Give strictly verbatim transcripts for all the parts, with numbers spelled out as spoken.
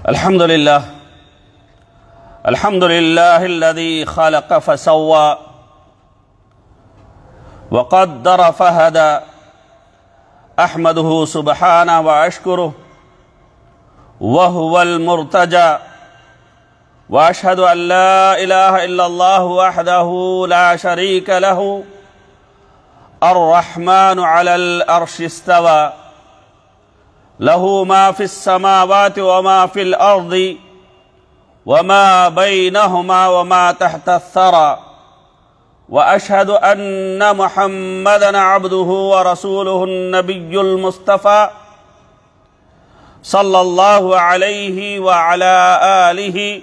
الحمد لله الحمد لله الذي خلق فسوى وقدر فهدى أحمده سبحانه وأشكره وهو المرتجى وأشهد أن لا إله إلا الله وحده لا شريك له الرحمن على الأرش استوى له ما في السماوات وما في الأرض وما بينهما وما تحت الثرى وأشهد أن محمدًا عبده ورسوله النبي المصطفى صلى الله عليه وعلى آله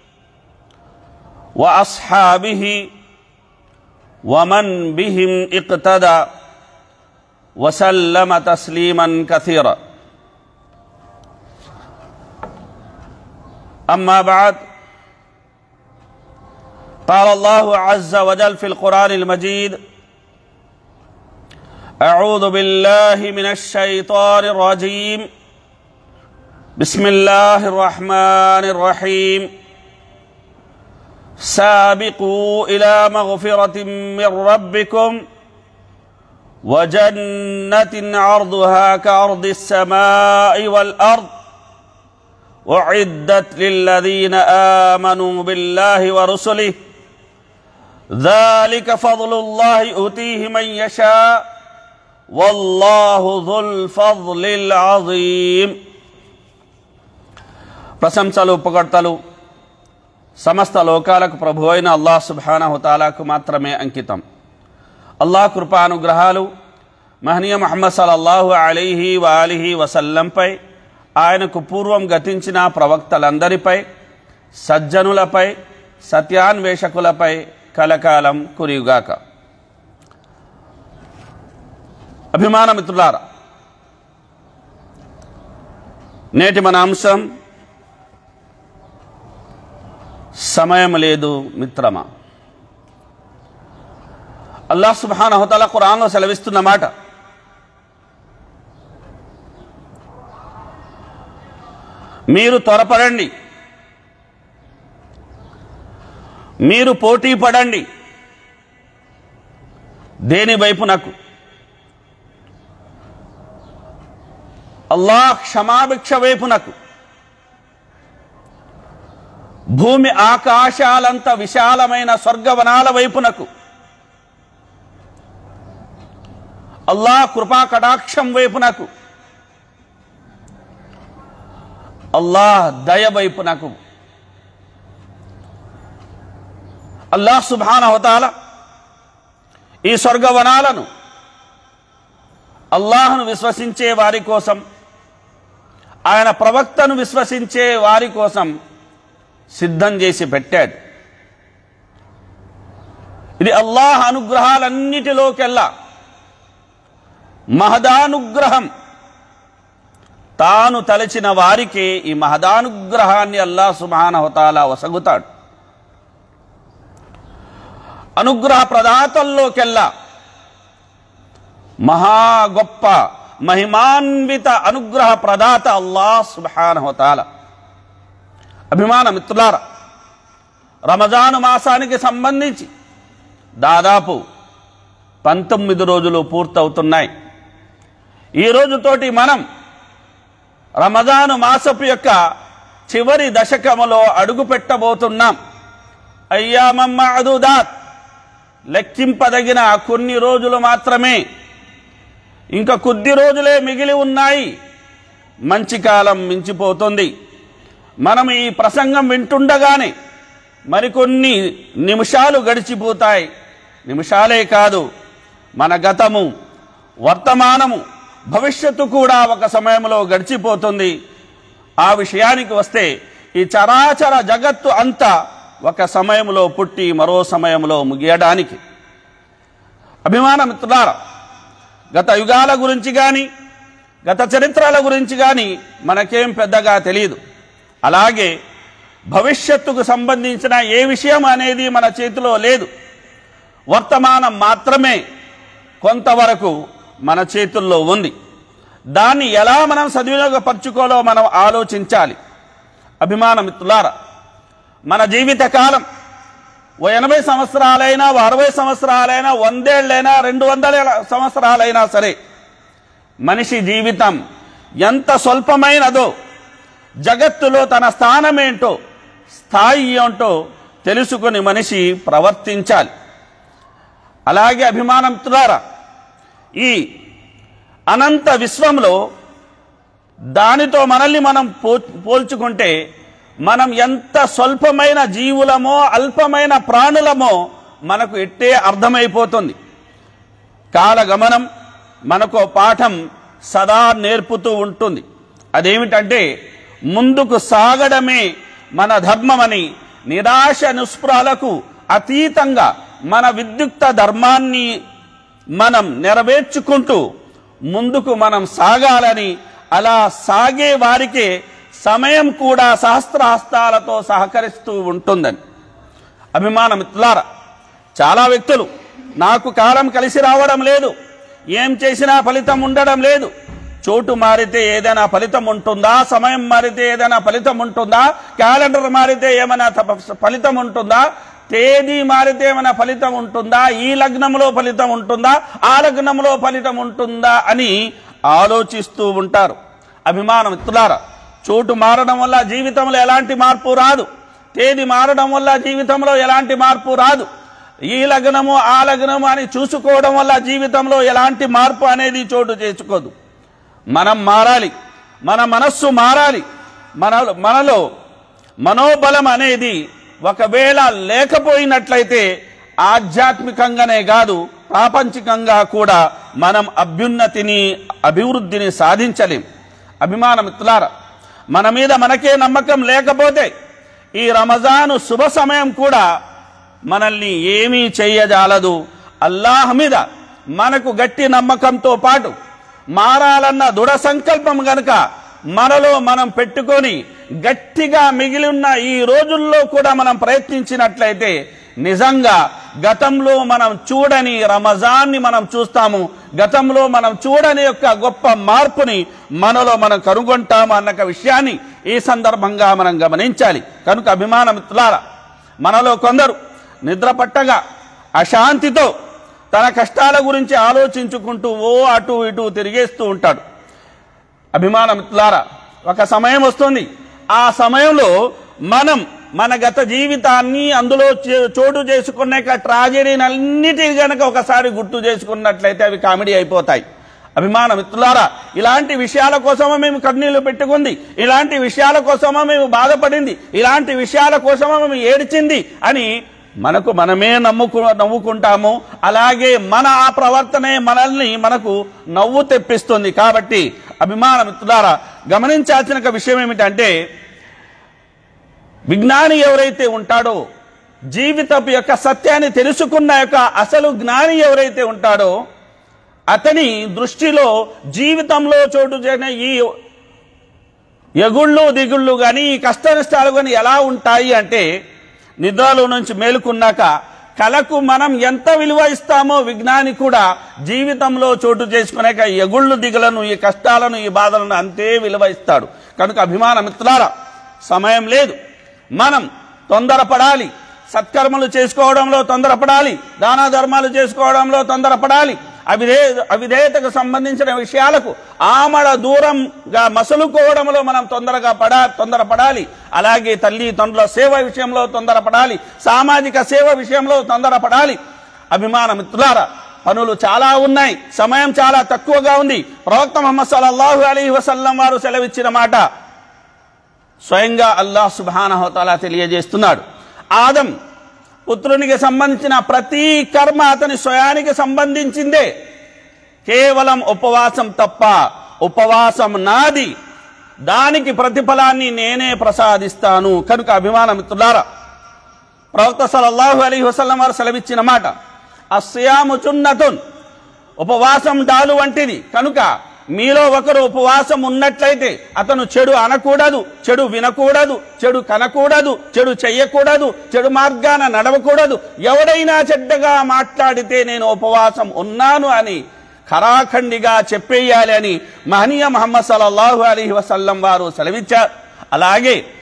وأصحابه ومن بهم اقتدى وسلم تسليما كثيرا. أما بعد، قال الله عز وجل في القرآن المجيد: أعوذ بالله من الشيطان الرجيم، بسم الله الرحمن الرحيم. سابقوا إلى مغفرة من ربكم وجنة عرضها كعرض السماء والأرض أعدت للذين آمنوا بالله ورسله ذلك فضل الله يؤتيه من يشاء والله ذو الفضل العظيم. ప్రశంసలు పొగడ్తలు సమస్త లోకాలకు ప్రభు అయిన అల్లాహ్ సుబ్హానహు తాలాకు మాత్రమే అంకితం. అల్లాహ్ కృపానుగ్రహాలు మహనీయ ముహమ్మద్ సల్లల్లాహు అలైహి వఆలిహి వసల్లంపై, ఆయనకు పూర్వం గతించిన ప్రవక్తలందరిపై, సజ్జనులపై, సత్యాన్వేషకులపై కలకాలం కురియుగాక. అభిమాన మిత్రులారా, నేటి మన అంశం సమయం లేదు మిత్రమా. అల్లాహ్ సుబ్హానహు తఆలా ఖురాన్లో సెలవిస్తున్న మాట, మీరు త్వరపడండి, మీరు పోటీ పడండి. దేని వైపునకు? అల్లాహ్ క్షమాభిక్ష వైపునకు. భూమి ఆకాశాలంత విశాలమైన స్వర్గవనాల వైపునకు, అల్లాహ్ కృపా కటాక్షం వైపునకు, అల్లాహ్ దయ వైపునకు. అల్లాహ్ సుబ్హానహు తఆలా ఈ స్వర్గవనాలను అల్లాహ్ను విశ్వసించే వారి కోసం, ఆయన ప్రవక్తను విశ్వసించే వారి కోసం సిద్ధం చేసి పెట్టాడు. ఇది అల్లాహ్ అనుగ్రహాలన్నిటిలోకెల్లా మహదానుగ్రహం. తాను తలచిన వారికే ఈ మహదానుగ్రహాన్ని అల్లాహ్ సుబ్హానహు తఆలా వసగుతాడు. అనుగ్రహ ప్రదాతల్లోకెల్లా మహా గొప్ప మహిమాన్విత అనుగ్రహ ప్రదాత అల్లాహ్ సుబ్హానహు తఆలా. అభిమాన మిత్రులారా, రమజాను మాసానికి సంబంధించి దాదాపు పంతొమ్మిది రోజులు పూర్తవుతున్నాయి. ఈ రోజుతోటి మనం రమజాను మాసపు యొక్క చివరి దశకములో అడుగు పెట్టబోతున్నాం. అయ్యామం మఅదూదాత్, లెక్కింపదగిన కొన్ని రోజులు మాత్రమే, ఇంకా కొద్ది రోజులే మిగిలి ఉన్నాయి. మంచి కాలం మించిపోతుంది. మనం ఈ ప్రసంగం వింటుండగానే మరికొన్ని నిమిషాలు గడిచిపోతాయి. నిమిషాలే కాదు, మన గతము, వర్తమానము, భవిష్యత్తు కూడా ఒక సమయంలో గడిచిపోతుంది. ఆ విషయానికి వస్తే ఈ చరాచర జగత్తు అంతా ఒక సమయంలో పుట్టి మరో సమయంలో ముగియడానికి. అభిమాన మిత్రులారా, గత యుగాల గురించి కానీ గత చరిత్రల గురించి కానీ మనకేం పెద్దగా తెలియదు. అలాగే భవిష్యత్తుకు సంబంధించిన ఏ విషయం అనేది మన చేతిలో లేదు. వర్తమానం మాత్రమే కొంతవరకు మన చేతుల్లో ఉంది. దాన్ని ఎలా మనం సద్వినియోగపరచుకోవాలో మనం ఆలోచించాలి. అభిమాన మిత్రులారా, మన జీవిత కాలం ఓ ఎనభై సంవత్సరాలైనా ఓ అరవై సంవత్సరాలైనా వందేళ్లైనా రెండు వందల సంవత్సరాలైనా సరే మనిషి జీవితం ఎంత స్వల్పమైనదో, జగత్తులో తన స్థానమేంటో స్థాయి ఏంటో తెలుసుకుని మనిషి ప్రవర్తించాలి. అలాగే అభిమాన మిత్రులారా, ఈ అనంత విశ్వంలో దానితో మనల్ని మనం పోల్చుకుంటే మనం ఎంత స్వల్పమైన జీవులమో అల్పమైన ప్రాణులమో మనకు ఎట్టే అర్థమైపోతుంది. కాలగమనం మనకు పాఠం సదా నేర్పుతూ ఉంటుంది. అదేమిటంటే ముందుకు సాగడమే మన ధర్మమని, నిరాశ నిస్పృహలకు అతీతంగా మన విద్యుక్త ధర్మాన్ని మనం నెరవేర్చుకుంటూ ముందుకు మనం సాగాలని, అలా సాగే వారికే సమయం కూడా సహస్రహస్తాలతో సహకరిస్తూ ఉంటుందని. అభిమాన మిత్రులారా, చాలా వ్యక్తులు నాకు కాలం కలిసి రావడం లేదు, ఏం చేసినా ఫలితం ఉండడం లేదు, చోటు మారితే ఏదైనా ఫలితం ఉంటుందా, సమయం మారితే ఏదైనా ఫలితం ఉంటుందా, క్యాలెండర్ మారితే ఏమైనా ఫలితం ఉంటుందా, తేదీ మారితే ఏమైనా ఫలితం ఉంటుందా, ఈ లగ్నంలో ఫలితం ఉంటుందా, ఆ లగ్నంలో ఫలితం ఉంటుందా అని ఆలోచిస్తూ ఉంటారు. అభిమాన మిత్రులారా, చోటు మారడం వల్ల జీవితంలో ఎలాంటి మార్పు రాదు, తేదీ మారడం వల్ల జీవితంలో ఎలాంటి మార్పు రాదు, ఈ లగ్నము ఆ లగ్నము అని చూసుకోవడం వల్ల జీవితంలో ఎలాంటి మార్పు అనేది చోటు చేసుకోదు. మనం మారాలి, మన మనస్సు మారాలి. మన మనలో మనోబలం అనేది ఒకవేళ లేకపోయినట్లయితే ఆధ్యాత్మికంగానే కాదు ప్రాపంచికంగా కూడా మనం అభ్యున్నతిని అభివృద్ధిని సాధించలేం. అభిమాన మిత్రులారా, మన మీద మనకే నమ్మకం లేకపోతే ఈ రమజాను శుభ సమయం కూడా మనల్ని ఏమీ చేయజాలదు. అల్లాహ్ మీద మనకు గట్టి నమ్మకంతో పాటు మారాలన్న దృఢ సంకల్పం గనుక మనలో మనం పెట్టుకొని గట్టిగా మిగిలి ఉన్న ఈ రోజుల్లో కూడా మనం ప్రయత్నించినట్లయితే నిజంగా గతంలో మనం చూడని రమజాన్ని మనం చూస్తాము, గతంలో మనం చూడని యొక్క గొప్ప మార్పుని మనలో మనం కనుగొంటాము అన్న విషయాన్ని ఈ సందర్భంగా మనం గమనించాలి. కనుక అభిమాన మిత్రులారా, మనలో కొందరు నిద్ర పట్టగా అశాంతితో తన కష్టాల గురించి ఆలోచించుకుంటూ ఓ అటు ఇటు తిరిగేస్తూ ఉంటాడు. అభిమాన మిత్రులారా, ఒక సమయం వస్తుంది, ఆ సమయంలో మనం మన గత జీవితాన్ని అందులో చోటు చేసుకునే ట్రాజెడీని అన్నిటి గనక ఒకసారి గుర్తు చేసుకున్నట్లయితే అవి కామెడీ అయిపోతాయి. అభిమాన మిత్రులారా, ఇలాంటి విషయాల కోసమో మేము కన్నీళ్లు పెట్టుకుంది, ఇలాంటి విషయాల కోసమో మేము బాధపడింది, ఇలాంటి విషయాల కోసమో మేము ఏడ్చింది అని మనకు మనమే నమ్ముకు నవ్వుకుంటాము. అలాగే మన ఆ ప్రవర్తనే మనల్ని మనకు నవ్వు తెప్పిస్తుంది. కాబట్టి అభిమాన మిత్రులారా, గమనించాల్సిన విషయం ఏమిటంటే విజ్ఞాని ఎవరైతే ఉంటాడో, జీవితపు యొక్క సత్యాన్ని తెలుసుకున్న యొక్క అసలు జ్ఞాని ఎవరైతే ఉంటాడో అతని దృష్టిలో జీవితంలో చోటు చేసిన ఈ ఎగుళ్ళు దిగుళ్ళు కానీ ఈ కష్ట నష్టాలు కానీ ఎలా ఉంటాయి అంటే, నిద్రలో నుంచి మేలుకున్నాక కళకు మనం ఎంత విలువ ఇస్తామో విజ్ఞాని కూడా జీవితంలో చోటు చేసుకునేక ఎగుళ్ళు దిగులను, ఈ కష్టాలను, ఈ బాధలను అంతే విలువ ఇస్తాడు. కనుక అభిమాన మిత్రులారా, సమయం లేదు, మనం తొందరపడాలి, సత్కర్మలు చేసుకోవడంలో తొందరపడాలి, దాన ధర్మాలు చేసుకోవడంలో తొందరపడాలి, అవిధే అవిధేయతకు సంబంధించిన విషయాలకు ఆమడ దూరంగా మసలుకోవడంలో మనం తొందరగా పడా తొందరపడాలి. అలాగే తల్లి తండ్రుల సేవ విషయంలో తొందరపడాలి, సామాజిక సేవ విషయంలో తొందరపడాలి. అభిమాన మిత్రులారా, పనులు చాలా ఉన్నాయి, సమయం చాలా తక్కువగా ఉంది. ప్రవక్త ముహమ్మద్ సల్లల్లాహు అలైహి వసల్లం వారు సెలవిచ్చిన మాట స్వయంగా అల్లాహ్ సుబ్హానహు వ తఆలా తెలియజేస్తున్నాడు. ఆదం పుత్రునికి సంబంధించిన ప్రతి కర్మ అతని స్వయానికి సంబంధించిందే, కేవలం ఉపవాసం తప్ప. ఉపవాసం నాది, దానికి ప్రతిఫలాన్ని నేనే ప్రసాదిస్తాను. కనుక అభిమాన మిత్రులారా, ప్రవక్త సల్లల్లాహు అలైహి వసల్లం వారు సెలవిచ్చిన మాట అస్సియాము చున్నతున్, ఉపవాసం డాలు వంటిది. కనుక మీలో ఒకరు ఉపవాసం ఉన్నట్లయితే అతను చెడు అనకూడదు, చెడు వినకూడదు, చెడు కనకూడదు, చెడు చెయ్యకూడదు, చెడు మార్గాన నడవకూడదు. ఎవడైనా చెడ్డగా మాట్లాడితే నేను ఉపవాసం ఉన్నాను అని ఖరాఖండిగా చెప్పేయాలి అని మహనీయ ముహమ్మద్ సల్లల్లాహు అలైహి వసల్లం వారు సెలవిచ్చారు. అలాగే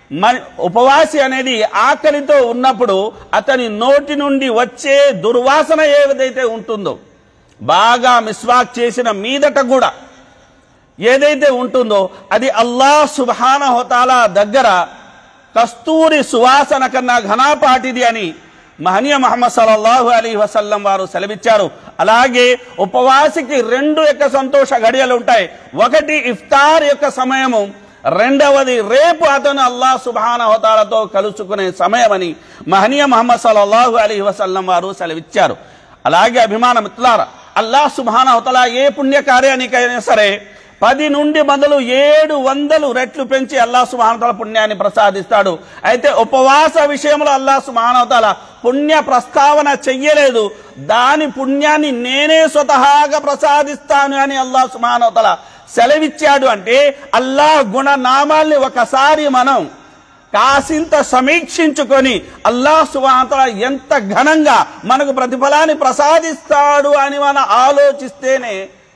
మరి ఉపవాసి అనేది ఆకలితో ఉన్నప్పుడు అతని నోటి నుండి వచ్చే దుర్వాసన ఏదైతే ఉంటుందో, బాగా మిస్వాక్ చేసిన మీదట కూడా ఏదైతే ఉంటుందో అది అల్లాహ్ సుబ్హానహు వ తఆలా దగ్గర కస్తూరి సువాసన కన్నా ఘనాపాటిది అని మహనీయ ముహమ్మద్ సల్లల్లాహు అలైహి వసల్లం వారు సెలవిచ్చారు. అలాగే ఉపవాసికి రెండు యొక్క సంతోష గడియలు ఉంటాయి. ఒకటి ఇఫ్తార్ యొక్క సమయము, రెండవది రేపు అతను అల్లాహ్ సుబ్హానహు వ తఆలాతో కలుసుకునే సమయం అని మహనీయ ముహమ్మద్ సల్లల్లాహు అలైహి వసల్లం వారు సెలవిచ్చారు. అలాగే అభిమాన మిత్రులారా, అల్లాహ్ సుబ్హానహు వ తఆలా ఏ పుణ్య కార్యానికైనా సరే పది నుండి మొదలు ఏడు వందలు రెట్లు పెంచి అల్లాహ్ సుబ్హానహు వ తఆలా పుణ్యాన్ని ప్రసాదిస్తాడు. అయితే ఉపవాస విషయంలో అల్లాహ్ సుబ్హానహు వ తఆలా పుణ్య ప్రస్తావన చెయ్యలేదు. దాని పుణ్యాన్ని నేనే స్వతహాగా ప్రసాదిస్తాను అని అల్లాహ్ సుబ్హానహు వ తఆలా సెలవిచ్చాడు. అంటే అల్లాహ్ గుణనామాల్ని ఒకసారి మనం కాసింత సమీక్షించుకొని అల్లాహ్ సుబ్హానహు వ తఆలా ఎంత ఘనంగా మనకు ప్రతిఫలాన్ని ప్రసాదిస్తాడు అని మనం ఆలోచిస్తేనే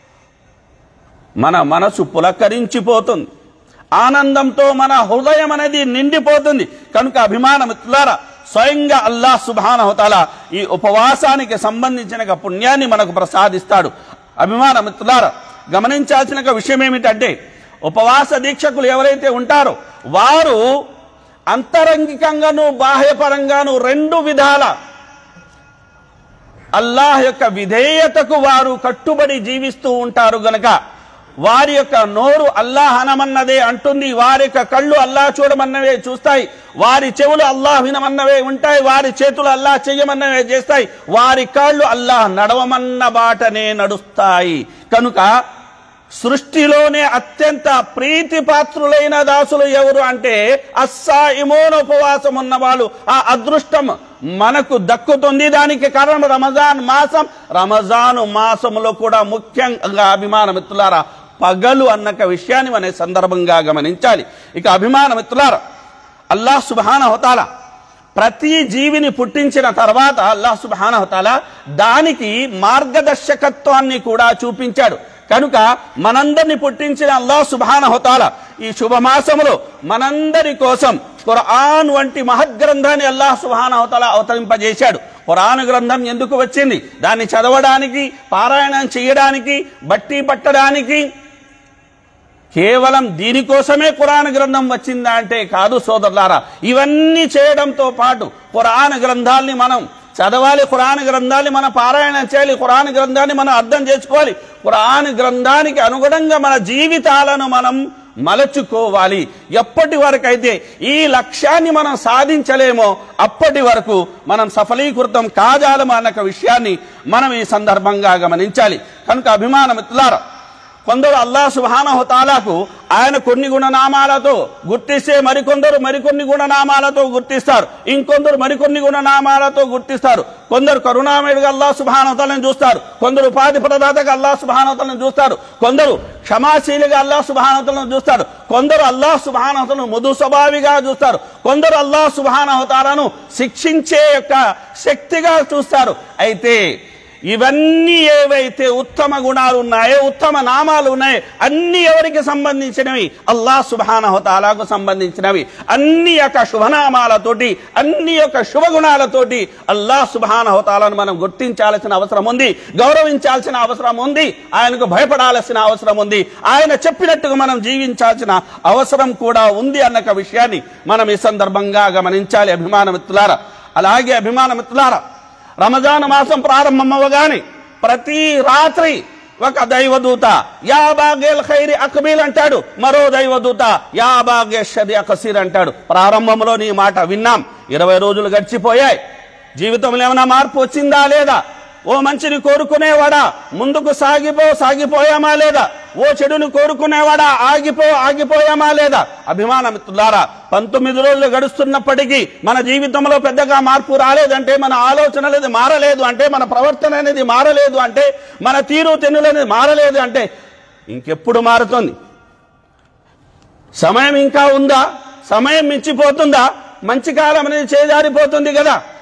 మన మనసు పులకరించిపోతుంది, ఆనందంతో మన హృదయం అనేది నిండిపోతుంది. కనుక అభిమాన మిత్రులారా, స్వయంగా అల్లాహ్ సుబ్హానహు వ తఆలా ఈ ఉపవాసానికి సంబంధించిన పుణ్యాన్ని మనకు ప్రసాదిస్తాడు. అభిమాన మిత్రులారా, గమనించాల్సిన విషయం ఏమిటంటే, ఉపవాస దీక్షకులు ఎవరైతే ఉంటారో వారు అంతరంగికంగాను బాహ్యపరంగాను రెండు విధాల అల్లాహ్ యొక్క విధేయతకు వారు కట్టుబడి జీవిస్తూ ఉంటారు. గనక వారి యొక్క నోరు అల్లాహ్ అనమన్నదే అంటుంది, వారి యొక్క కళ్ళు అల్లాహ్ చూడమన్నవే చూస్తాయి, వారి చెవులు అల్లాహ్ వినమన్నవే ఉంటాయి, వారి చేతులు అల్లాహ్ చెయ్యమన్నవే చేస్తాయి, వారి కాళ్ళు అల్లాహ్ నడవమన్న బాటనే నడుస్తాయి. కనుక సృష్టిలోనే అత్యంత ప్రీతిపాత్రులైన దాసులు ఎవరు అంటే అస్సాయిమూన్, ఉపవాసం ఉన్న వాళ్ళు. ఆ అదృష్టం మనకు దక్కుతుంది. దానికి కారణం రమజాన్ మాసం. రమజాను మాసంలో కూడా ముఖ్యంగా అభిమాన మిత్రులారా పగలు అన్న విషయాన్ని మన సందర్భంగా గమనించాలి. ఇక అభిమాన మిత్రులారా, అల్లాహ్ సుబ్హానహు వ తఆలా ప్రతి జీవిని పుట్టించిన తర్వాత అల్లాహ్ సుబ్హానహు వ తఆలా దానికి మార్గదర్శకత్వాన్ని కూడా చూపించాడు. కనుక మనందరిని పుట్టించిన అల్లాహ్ సుబ్హానహు వ తఆలా ఈ శుభమాసములో మనందరి కోసం ఖురాన్ వంటి మహద్గ్రంథాన్ని అల్లాహ్ సుబ్హానహు వ తఆలా అవతరింపజేశాడు. ఖురాన్ గ్రంథం ఎందుకు వచ్చింది? దాన్ని చదవడానికి, పారాయణం చేయడానికి, బట్టి పట్టడానికి, కేవలం దీనికోసమే ఖురాన్ గ్రంథం వచ్చిందా అంటే కాదు సోదరులారా. ఇవన్నీ చేయడంతో పాటు ఖురాన్ గ్రంథాల్ని మనం చదవాలి, ఖురాన్ గ్రంథాన్ని మనం పారాయణం చేయాలి, ఖురాన్ గ్రంథాన్ని మనం అర్థం చేసుకోవాలి, ఖురాన్ గ్రంథానికి అనుగుణంగా మన జీవితాలను మనం మలచుకోవాలి. ఎప్పటి వరకు అయితే ఈ లక్ష్యాన్ని మనం సాధించలేమో అప్పటి వరకు మనం సఫలీకృతం కాజాలమా అన్న విషయాన్ని మనం ఈ సందర్భంగా గమనించాలి. కనుక అభిమాన మిత్రులారా, కొందరు అల్లాహ్ సుబ్హానహు వ తఆలాకు ఆయన కొన్ని గుణనామాలతో గుర్తిస్తే మరికొందరు మరికొన్ని గుణనామాలతో గుర్తిస్తారు, ఇంకొందరు మరికొన్ని గుణనామాలతో గుర్తిస్తారు. కొందరు కరుణామయుడిగా అల్లాహ్ సుబ్హానహు వ తఆలాను చూస్తారు, కొందరు ఉపాధి ప్రదాతగా అల్లాహ్ సుబ్హానహు వ తఆలాను చూస్తారు, కొందరు క్షమాశీలిగా అల్లాహ్ సుబ్హానహు వ తఆలాను చూస్తారు, కొందరు అల్లాహ్ సుబ్హానహు వ తఆలాను మృదు స్వభావిగా చూస్తారు, కొందరు అల్లాహ్ సుబ్హానహు వ తఆలాను శిక్షించే యొక్క శక్తిగా చూస్తారు. అయితే ఇవన్నీ ఏవైతే ఉత్తమ గుణాలు ఉన్నాయో, ఉత్తమ నామాలు ఉన్నాయో అన్ని ఎవరికి సంబంధించినవి? అల్లాహ్ సుబ్హానహు వ తఆలాకు సంబంధించినవి. అన్ని యొక్క శుభనామాలతోటి, అన్ని యొక్క శుభగుణాలతోటి అల్లాహ్ సుబ్హానహు వ తఆలాను మనం గుర్తించాల్సిన అవసరం ఉంది, గౌరవించాల్సిన అవసరం ఉంది, ఆయనకు భయపడాల్సిన అవసరం ఉంది, ఆయన చెప్పినట్టుగా మనం జీవించాల్సిన అవసరం కూడా ఉంది అన్న విషయాన్ని మనం ఈ సందర్భంగా గమనించాలి అభిమాన మిత్రులారా. అలాగే అభిమాన మిత్రులారా, రమజాన్ మాసం ప్రారంభమవగానే ప్రతి రాత్రి ఒక దైవదూత యా బాగేల్ ఖైరి అక్బిల్ అంటాడు, మరో దైవదూత యా బాగే షర్రి అక్సిర్ అంటాడు. ప్రారంభంలో నీ మాట విన్నాం, ఇరవై రోజులు గడిచిపోయాయి, జీవితంలో ఏమైనా మార్పు వచ్చిందా లేదా? ఓ మంచిని కోరుకునేవాడా ముందుకు సాగిపో సాగిపోయామా లేదా? ఓ చెడుని కోరుకునేవాడా ఆగిపో ఆగిపోయామా లేదా? అభిమాన మిత్రులారా, పంతొమ్మిది రోజులు గడుస్తున్నప్పటికీ మన జీవితంలో పెద్దగా మార్పు రాలేదంటే, మన ఆలోచన అనేది మారలేదు అంటే, మన ప్రవర్తన అనేది మారలేదు అంటే, మన తీరు తెన్నులు అనేది మారలేదు అంటే ఇంకెప్పుడు మారుతుంది? సమయం ఇంకా ఉందా? సమయం మించిపోతుందా? మంచి కాలం అనేది చేజారిపోతుంది కదా.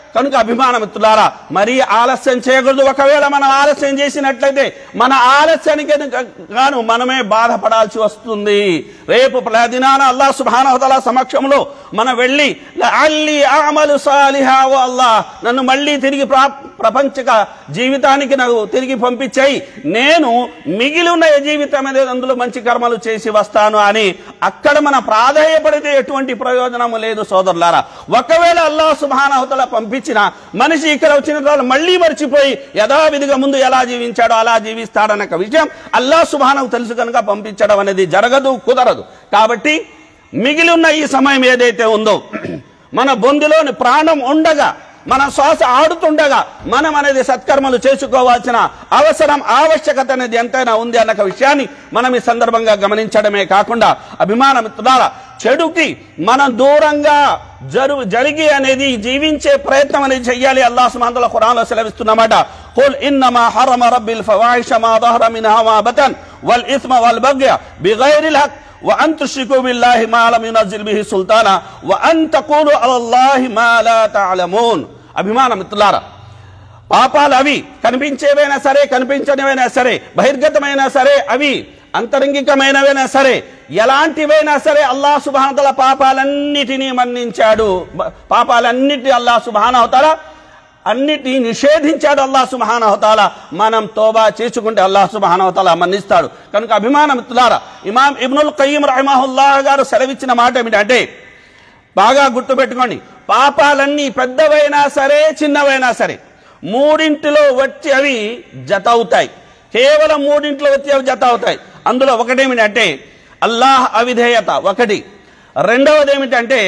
కనుక అభిమాన మిత్రులారా మరీ ఆలస్యం చేయకూడదు. ఒకవేళ మనం ఆలస్యం చేసినట్లయితే మన ఆలస్యానికి గాను మనమే బాధపడాల్సి వస్తుంది. రేపు దినాన అల్లాహ్ సుబ్హానహు వ తఆలా సమక్షంలో మనం వెళ్ళి లఅల్లీ అఅమలు సాలిహా ఓ అల్లాహ్ నన్ను మళ్ళీ తిరిగి ప్రపంచక జీవితానికి నాకు తిరిగి పంపించాయి, నేను మిగిలి ఉన్న జీవితం అనేది అందులో మంచి కర్మలు చేసి వస్తాను అని అక్కడ మన ప్రాధాయపడితే ఎటువంటి ప్రయోజనం లేదు సోదరులారా. ఒకవేళ అల్లాహ్ సుబ్హానహు వ తఆలా పంపించిన మనిషి ఇక్కడ వచ్చిన తర్వాత మళ్ళీ మర్చిపోయి యథావిధిగా ముందు ఎలా జీవించాడో అలా జీవిస్తాడన్న విషయం అల్లాహ్ సుబ్హానహు తెలుసు కనుక పంపించడం అనేది జరగదు, కుదరదు. కాబట్టి మిగిలి ఉన్న ఈ సమయం ఏదైతే ఉందో మన బొందిలోని ప్రాణం ఉండగా మన శ్వాస ఆడుతుండగా మనం అనేది సత్కర్మలు చేసుకోవాల్సిన అవసరం ఆవశ్యకత అనేది ఎంతైనా ఉంది అన్న విషయాన్ని మనం ఈ సందర్భంగా గమనించడమే కాకుండా అభిమాన మిత్రులారా చెడుకి మనం దూరంగా జరు జరిగి అనేది జీవించే ప్రయత్నం అనేది చెయ్యాలి. అల్లాహ్ సుబ్హానహు వ తఆలా ఖురాన్లో సెలవిస్తున్నమాట ఖుల్ ఇన్నమా హరమ రబ్బిల్ ఫవాహిష మా దహర మిన్హా వమా బతన్ వల్ ఇస్మ వల్ బగ్య బిగైరిల్ హక్ وأن تشركوا بالله ما لم ينزل به سلطانا وأن تقولوا على الله ما لا تعلمون. అభిమాన మిత్రులారా పాపాలు అవి కనిపించేవైనా సరే కనిపించనివైనా సరే బహిర్గతమైనా సరే అవి అంతరంగికమైనవైనా సరే ఎలాంటివైనా సరే అల్లాహ్ సుబ్హానహు వ తఆలా పాపాలన్నిటినీ మన్నించాడు. పాపాలన్నిటినీ అల్లాహ్ సుబ్హానహు వ తఆలా అన్నిటినీ నిషేధించాడు అల్లాహ్ సుబ్హానహు వ తఆలా. మనం తోబా చేసుకుంటే అల్లాహ్ సుబ్హానహు వ తఆలా మన్నిస్తాడు. కనుక అభిమాన మిత్రులారా ఇమాం ఇబ్నుల్ ఖయ్యిమ్ రహిమహుల్లాహ్ గారు సెలవిచ్చిన మాట ఏమిటంటే బాగా గుర్తుపెట్టుకోండి, పాపాలన్నీ పెద్దవైనా సరే చిన్నవైనా సరే మూడింటిలో వచ్చి అవి జత అవుతాయి. కేవలం మూడింటిలో వచ్చి అవి జత అవుతాయి. అందులో ఒకటేమిటంటే అల్లాహ్ అవిధేయత ఒకటి, రెండవది ఏమిటంటే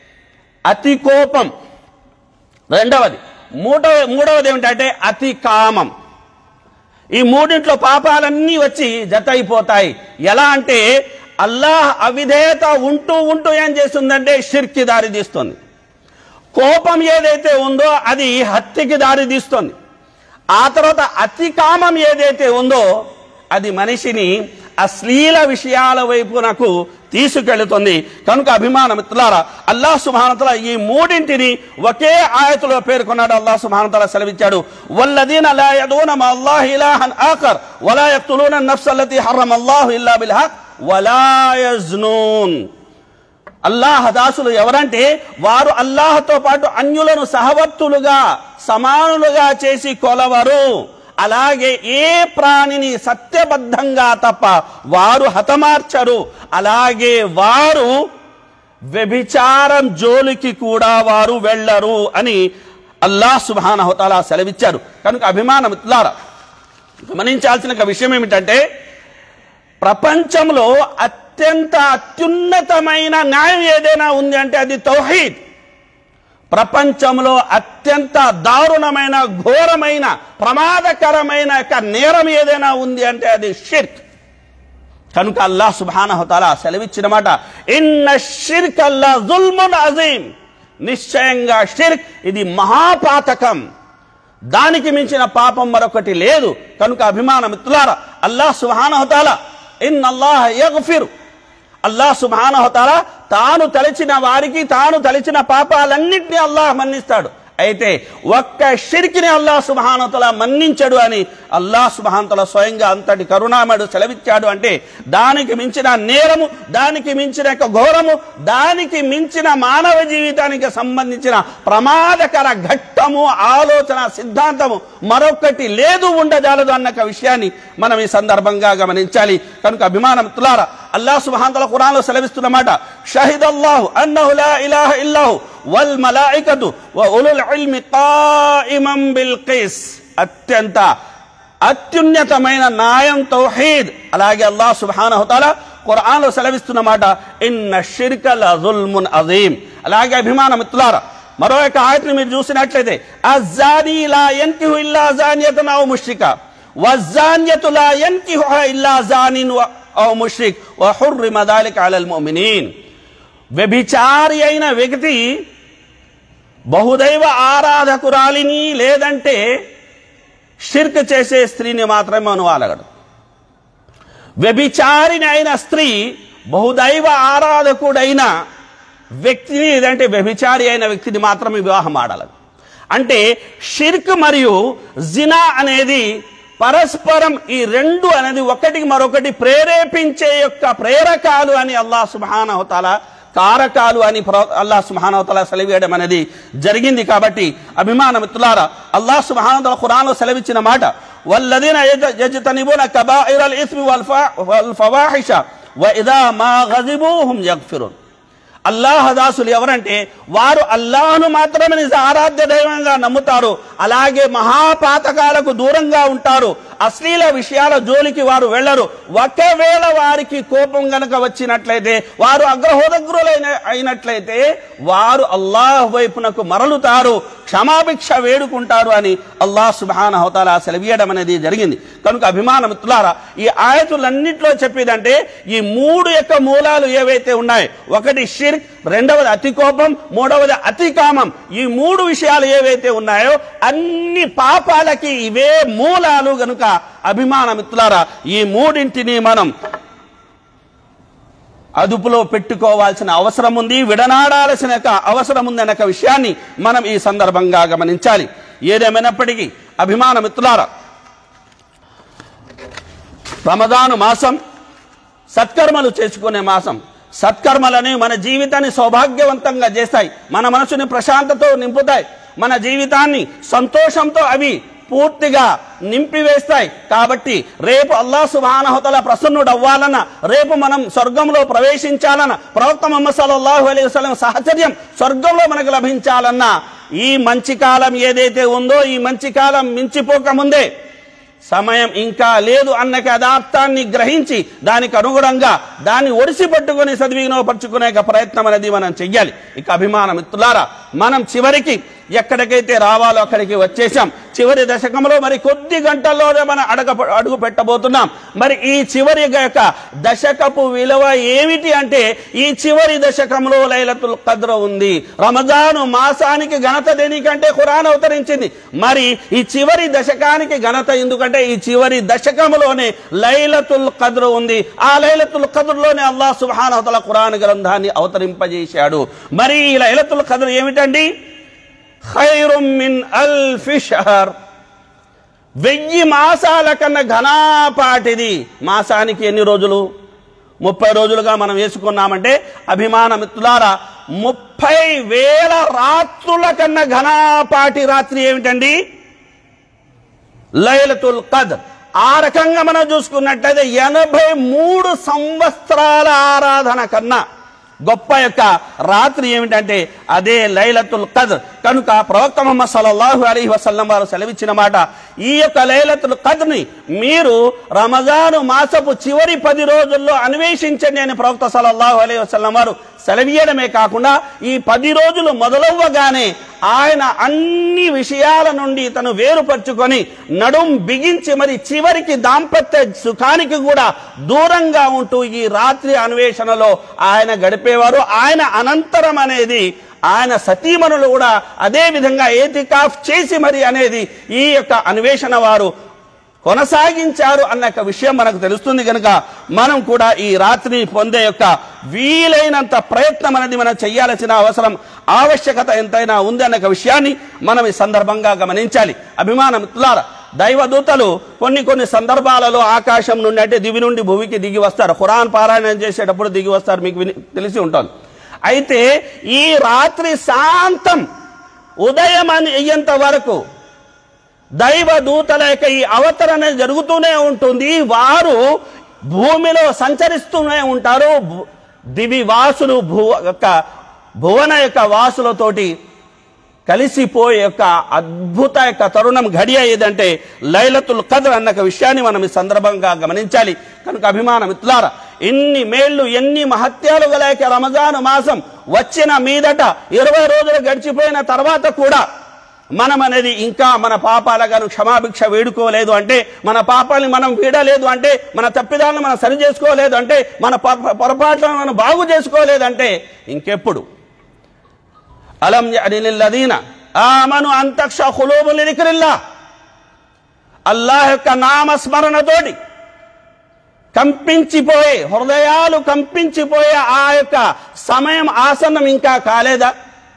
అతి కోపం రెండవది, మూడవ మూడవది ఏమిటంటే అతి కామం. ఈ మూడింట్లో పాపాలన్నీ వచ్చి జత అయిపోతాయి. ఎలా అంటే అల్లాహ్ అవిధేయత ఉంటూ ఉంటూ ఏం చేస్తుందంటే షిర్క్కి దారి తీస్తుంది. కోపం ఏదైతే ఉందో అది హత్యకి దారి తీస్తుంది. ఆ తర్వాత అతి కామం ఏదైతే ఉందో అది మనిషిని అశ్లీల విషయాల వైపునకు తీసుకెళ్తుంది. కనుక అభిమాన మిత్రులారా అల్లాహ్ సుబ్హానహు వ తఆలా ఈ మూడింటిని ఒకే ఆయతులో పేర్కొన్నాడు. అల్లాహ్ సుబ్హానహు వ తఆలా సెలవిచ్చాడు వల్లదీన లా యదూన మా అల్లాహి ఇలాహన్ ఆఖర్ వలా యక్తులూన అన్-నఫ్స అల్లతీ హర్రమ అల్లాహు ఇల్లా బిల్ హక్ వలా యజ్నూన్. అల్లాహ్ దాసులు ఎవరంటే వారు అల్లాహ్తో పాటు అన్యులను సహవర్తులుగా సమానులుగా చేసి కొలవరు, అలాగే ఏ ప్రాణిని సత్యబద్ధంగా తప్ప వారు హతమార్చరు, అలాగే వారు వ్యభిచారం జోలికి కూడా వారు వెళ్ళరు అని అల్లాహ్ సుబ్హానహు వ తఆలా సెలవిచ్చారు. కనుక అభిమాన మిత్రులారా గమనించాల్సిన విషయం ఏమిటంటే ప్రపంచంలో అత్యంత అత్యున్నతమైన న్యాయం ఏదైనా ఉంది అంటే అది తౌహీద్. ప్రపంచంలో అత్యంత దారుణమైన ఘోరమైన ప్రమాదకరమైన నేరం ఏదైనా ఉంది అంటే అది షిర్క్. కనుక అల్లాహ్ సుబ్హానహు వ తఆలా సెలవిచ్చిన మాట ఇన్న షిర్క లజుల్మున్ అజీమ్, నిశ్చయంగా షిర్క్ ఇది మహాపాతకం, దానికి మించిన పాపం మరొకటి లేదు. కనుక అభిమాన మిత్రులారా అల్లాహ్ సుబ్హానహు వ తఆలా ఇన్నల్లాహ యగ్ఫిర్, అల్లాహ్ సుబ్హానహు వ తఆలా తాను తలచిన వారికి తాను తలచిన పాపాలన్నింటినీ అల్లాహ్ మన్నిస్తాడు. అయితే ఒక్క షిర్కిని అల్లాహ్ సుబ్హానహు వ తఆలా మన్నించడు అని అల్లాహ్ సుబ్హానహు వ తఆలా స్వయంగా అంతటి కరుణామయుడు సెలవిచ్చాడు. అంటే దానికి మించిన నేరము, దానికి మించిన ఘోరము, దానికి మించిన మానవ జీవితానికి సంబంధించిన ప్రమాదకర ఘట్టము, ఆలోచన, సిద్ధాంతము మరొకటి లేదు, ఉండజాలదు అన్న విషయాన్ని మనం ఈ సందర్భంగా గమనించాలి. కనుక అభిమాన మిత్రులారా అల్లాహ్ సుబ్హానహు వ తఆలా ఖురాన్లో సెలవిస్తున్నమాట షహిదల్లాహు అన్నహు లా ఇలాహ ఇల్లాహు వల్ మలాయికతు వ ఉలుల్ ఇల్మి ఖాయిమం బిల్ కిస్. అత్యంత అత్యున్నతమైన న్యాయం తౌహీద్. అలాగే అల్లాహ్ సుబ్హానహు వ తఆలా ఖురాన్లో సెలవిస్తున్నమాట ఇన్న షిర్క లజుల్మున్ అజీమ్. అలాగే అభిమాన మిత్రులారా మరో ఒక ఆయతను మీరు చూసినట్లయితే అజ్జానీ లా యన్కిహు ఇల్లా జానియతన్ ఔ ముష్రికా వజ్జానియతు లా యన్కిహుహా ఇల్లా జానిన్ ఔ ముష్రిక్ వ హుర్రిమ దాలిక అలల్ ముమినీన్. వ్యభిచారి అయిన వ్యక్తి బహుదైవ ఆరాధకురాలిని లేదంటే షిర్క్ చేసే స్త్రీని మాత్రమే అనువాలగడు. వ్యభిచారిని అయిన స్త్రీ బహుదైవ ఆరాధకుడైన వ్యక్తిని లేదంటే వ్యభిచారి అయిన వ్యక్తిని మాత్రమే వివాహం ఆడాలి. అంటే షిర్క్ మరియు జినా అనేది పరస్పరం ఈ రెండు అనేది ఒకటికి మరొకటి ప్రేరేపించే యొక్క ప్రేరకాలు అని అల్లాహ్ సుబ్హానహు వ తఆలా కారకాలు అని అల్లాహ్ సుబ్హానహు వ తఆలా సెలవేయడం అనేది జరిగింది. కాబట్టి అభిమాన మిత్రులారా, అల్లాహ్ సుబ్హానహు వ తఆలా ఖురాన్లో సెలవిచ్చిన మాట వల్లదీన యజ్తనిబూన కబాయిరల్ ఇస్మి వల్ ఫవాహిష వ ఇదా మా గజిబూ హుమ్ యగ్ఫిరూన్. అల్లాహ్ దాసులు ఎవరంటే వారు అల్లాహ్ను మాత్రమే నిజ ఆరాధ్య దైవంగా నమ్ముతారు, అలాగే మహాపాతకాలకు దూరంగా ఉంటారు, అశ్లీల విషయాల జోలికి వారు వెళ్ళరు. ఒకవేళ వారికి కోపం గనక వచ్చినట్లయితే, వారు అగ్రహోదగ్రులైన అయినట్లయితే వారు అల్లాహ్ వైపునకు మరలుతారు, క్షమాభిక్ష వేడుకుంటారు అని అల్లాహ్ సుబ్హానహు వ తఆలా సెలవీయడం అనేది జరిగింది. కనుక అభిమాన మిత్రులారా, ఈ ఆయతులన్నింటిలో చెప్పేదంటే ఈ మూడు యొక్క మూలాలు ఏవైతే ఉన్నాయో, ఒకటి షిర్క్, రెండవది అతి కోపం, మూడవది అతి కామం. ఈ మూడు విషయాలు ఏవైతే ఉన్నాయో అన్ని పాపాలకి ఇవే మూలాలు. గనుక అభిమాన మిత్రులారా, ఈ మూడింటిని మనం అదుపులో పెట్టుకోవాల్సిన అవసరం ఉంది, విడనాడాల్సిన అవసరం ఉంది అనే విషయాన్ని మనం ఈ సందర్భంగా గమనించాలి. ఏదేమైనప్పటికీ అభిమాన మిత్రులారా, రమదాను మాసం సత్కర్మలు చేసుకునే మాసం. సత్కర్మలని మన జీవితాన్ని సౌభాగ్యవంతంగా చేస్తాయి, మన మనసుని ప్రశాంతతో నింపుతాయి, మన జీవితాన్ని సంతోషంతో అవి పూర్తిగా నింపివేస్తాయి. కాబట్టి రేపు అల్లాహ్ సుబ్హానహు వ తఆలా ప్రసన్నుడు అవ్వాలన్న, రేపు మనం స్వర్గంలో ప్రవేశించాలన్న, ప్రవక్త ముహమ్మద్ సల్లల్లాహు అలైహి వసల్లం సహచర్యం స్వర్గంలో మనకు లభించాలన్న ఈ మంచి కాలం ఏదైతే ఉందో, ఈ మంచి కాలం మించిపోక ముందే సమయం ఇంకా లేదు అన్న యథార్థాన్ని గ్రహించి దానికి అనుగుణంగా దాన్ని ఒడిసి పట్టుకుని సద్వినియోగపరచుకునే ప్రయత్నం అనేది మనం చెయ్యాలి. ఇక అభిమాన మిత్రులారా, మనం చివరికి ఎక్కడికైతే రావాలో అక్కడికి వచ్చేసాం. చివరి దశకంలో మరి కొద్ది గంటల్లోనే మనం అడగ అడుగు పెట్టబోతున్నాం. మరి ఈ చివరి యొక్క దశకపు విలువ ఏమిటి అంటే, ఈ చివరి దశకంలో లైలతుల్ ఖద్ర్ ఉంది. రమజాను మాసానికి ఘనత దేనికంటే ఖురాన్ అవతరించింది. మరి ఈ చివరి దశకానికి ఘనత ఎందుకంటే ఈ చివరి దశకంలోనే లైలతుల్ ఖద్ర్ ఉంది. ఆ లైలతుల్ ఖద్ర్లోనే అల్లాహ్ సుబ్హానహు వ తఆలా ఖురాన్ గ్రంథాన్ని అవతరింపజేశాడు. మరి ఈ లైలతుల్ ఖద్ర్ ఏమిటండి? ఖైరుం మిన్ అల్ఫి షహర్, వెయ్యి మాసాల కన్నా ఘనాపాటిది. మాసానికి ఎన్ని రోజులు? ముప్పై రోజులుగా మనం వేసుకున్నామంటే అభిమాన మిత్రులారా, ముప్పై వేల రాత్రుల కన్నా ఘనాపాటి రాత్రి ఏమిటండి? లైలతుల్ ఖద్ర్. ఆ రకంగా మనం చూసుకున్నట్లయితే ఎనభై మూడు సంవత్సరాల ఆరాధన కన్నా గొప్ప యొక్క రాత్రి ఏమిటంటే అదే లైలతుల్ ఖద్ర్. కనుక ప్రవక్త ముహమ్మద్ సల్లల్లాహు అలైహి వసల్లం వారు సెలవిచ్చిన మాట, ఈ యొక్క లైలతుల్ ఖద్ర్ని మీరు రమజాను మాసపు చివరి పది రోజుల్లో అన్వేషించండి అని ప్రవక్త సల్లల్లాహు అలైహి వసల్లం వారు సెలవీయడమే కాకుండా, ఈ పది రోజులు మొదలవ్వగానే ఆయన అన్ని విషయాల నుండి తను వేరుపరుచుకొని నడుం బిగించి మరి చివరికి దాంపత్య సుఖానికి కూడా దూరంగా ఉంటూ ఈ రాత్రి అన్వేషణలో ఆయన గడిపేవారు. ఆయన అనంతరం అనేది ఆయన సతీమణులు కూడా అదే విధంగా ఏతికాఫ్ చేసి మరి అనేది ఈ యొక్క అన్వేషణ వారు కొనసాగించారు అన్న విషయం మనకు తెలుస్తుంది. కనుక మనం కూడా ఈ రాత్రిని పొందే యొక్క వీలైనంత ప్రయత్నం అనేది మనం చేయాల్సిన అవసరం, ఆవశ్యకత ఎంతైనా ఉంది అన్న విషయాన్ని మనం ఈ సందర్భంగా గమనించాలి. అభిమాన మిత్రులారా, దైవదూతలు కొన్ని కొన్ని సందర్భాలలో ఆకాశం నుండి అంటే దివి నుండి భూమికి దిగి వస్తారు. ఖురాన్ పారాయణం చేసేటప్పుడు దిగి వస్తారు, మీకు తెలిసి ఉంటుంది. అయితే ఈ రాత్రి శాంతం ఉదయం అని అయ్యేంత వరకు దైవ దూతల యొక్క ఈ అవతరణ జరుగుతూనే ఉంటుంది. వారు భూమిలో సంచరిస్తూనే ఉంటారు. దివి వాసులు భూ యొక్క భువన యొక్క వాసులతోటి కలిసిపోయే యొక్క అద్భుత యొక్క తరుణం ఘడియ ఏదంటే లైలతుల్ ఖద్ర్ అన్న విషయాన్ని మనం ఈ సందర్భంగా గమనించాలి. కనుక అభిమాన మిత్రులారా, ఎన్ని మేళ్లు ఎన్ని మహత్యాలు గల రమజాను మాసం వచ్చిన మీదట ఇరవై రోజులు గడిచిపోయిన తర్వాత కూడా మనం అనేది ఇంకా మన పాపాలను క్షమాభిక్ష వేడుకోలేదు అంటే, మన పాపాలని మనం వీడలేదు అంటే, మన తప్పిదాలను మనం సరి చేసుకోలేదు అంటే, మన పొరపాట్లను మనం బాగు చేసుకోలేదంటే ఇంకెప్పుడు? అలం యఅని లిల్లదీన ఆమను అన్ తఖ్షా ఖులూబుహుం లిజిక్రిల్లాహ్, అల్లాహ్ యొక్క నామస్మరణతోటి కంపించిపోయే హృదయాలు కంపించిపోయే ఆ యొక్క సమయం ఆసన్నం ఇంకా కాలేదా?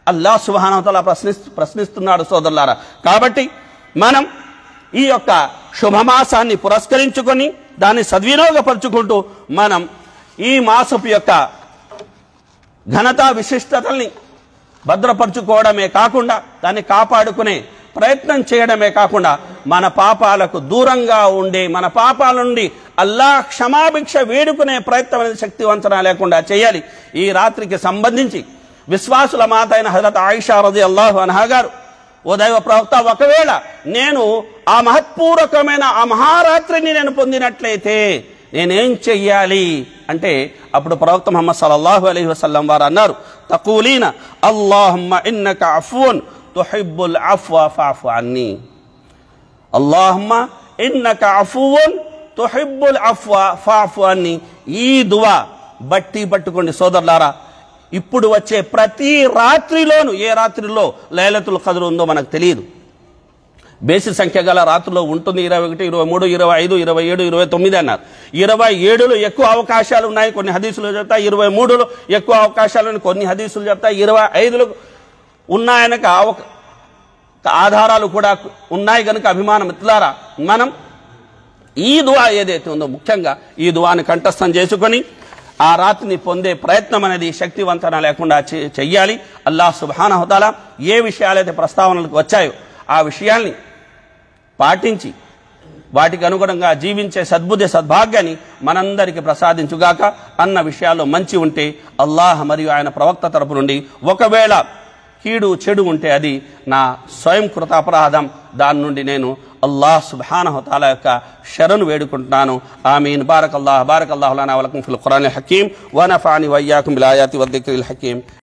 అల్లాహ్ సుబ్హానహు వ తఆలా ప్రశ్నిస్తు ప్రశ్నిస్తున్నాడు సోదరులారా. కాబట్టి మనం ఈ యొక్క శుభమాసాన్ని పురస్కరించుకొని దాన్ని సద్వినియోగపరుచుకుంటూ మనం ఈ మాసపు యొక్క ఘనత విశిష్టతల్ని భద్రపరుచుకోవడమే కాకుండా దాన్ని కాపాడుకునే ప్రయత్నం చేయడమే కాకుండా మన పాపాలకు దూరంగా ఉండి మన పాపాల నుండి అల్లాహ్ క్షమాభిక్ష వేడుకునే ప్రయత్నం అనేది శక్తివంచన లేకుండా చేయాలి. ఈ రాత్రికి సంబంధించి విశ్వాసుల మాత అయిన హజరత్ ఆయిషా రదియల్లాహు అన్హా గారు, ఓ దైవ ప్రవక్త, ఒకవేళ నేను ఆ మహత్పూర్వకమైన ఆ మహారాత్రిని నేను పొందినట్లయితే నేనేం చెయ్యాలి అంటే అప్పుడు ప్రవక్త ముహమ్మద్ సల్లల్లాహు అలైహి వసల్లం వారు అన్నారు, తఖూలీన అల్లాహుమ్మ ఇన్నక అఫ్వున్ తుహిబ్బుల్ అఫ్వ ఫఅఫు అన్నీ. అల్లాహుమ్మ ఇన్నక అఫ్వున్ తుహిబ్బుల్ అఫ్వ ఫఅఫు అన్నీ. ఈ దువా బట్టి పట్టుకోండి సోదరులారా. ఇప్పుడు వచ్చే ప్రతి రాత్రిలోను, ఏ రాత్రిలో లైలతుల్ ఖద్ర్ ఉందో మనకు తెలియదు. బేసి సంఖ్య గల రాత్రిలో ఉంటుంది. ఇరవై ఒకటి ఇరవై మూడు ఇరవై ఐదు ఇరవై ఏడు ఇరవై తొమ్మిది అన్నారు. ఇరవై ఏడులో ఎక్కువ అవకాశాలు ఉన్నాయి, కొన్ని హదీసులు చెప్తాయి. ఇరవై మూడులో ఎక్కువ అవకాశాలు ఉన్నాయి, కొన్ని హదీసులు చెప్తాయి. ఇరవై ఐదులో ఉన్నాయనక ఆధారాలు కూడా ఉన్నాయి కనుక అభిమానం ఇట్లారా మనం ఈ దువా ఏదైతే ఉందో ముఖ్యంగా ఈ దువాని కంఠస్థం చేసుకొని ఆ రాత్రిని పొందే ప్రయత్నం అనేది శక్తివంతన లేకుండా చెయ్యాలి. అల్లాహ్ సుబ్హానహు వ తఆలా ఏ విషయాలైతే ప్రస్తావనలకు వచ్చాయో ఆ విషయాల్ని పాటించి వాటికి అనుగుణంగా జీవించే సద్బుద్ధి సద్భాగ్యాన్ని మనందరికీ ప్రసాదించుగాక. అన్న విషయాల్లో మంచి ఉంటే అల్లాహ్ మరియు ఆయన ప్రవక్త తరపు నుండి, ఒకవేళ కీడు చెడు ఉంటే అది నా స్వయం కృత అపరాధం, దాని నుండి నేను అల్లాహ్ సుబ్హానహు వ తఆలా యొక్క శరణు వేడుకుంటున్నాను. ఆమీన్. బారకల్లాహ్ బారకల్లాహు లనా వ లకుం ఫిల్ ఖురానిల్ హకీమ్ వ నఫఅని వ ఇయ్యాకుం బిల్ ఆయాతి వద్ దిక్రిల్ హకీమ్.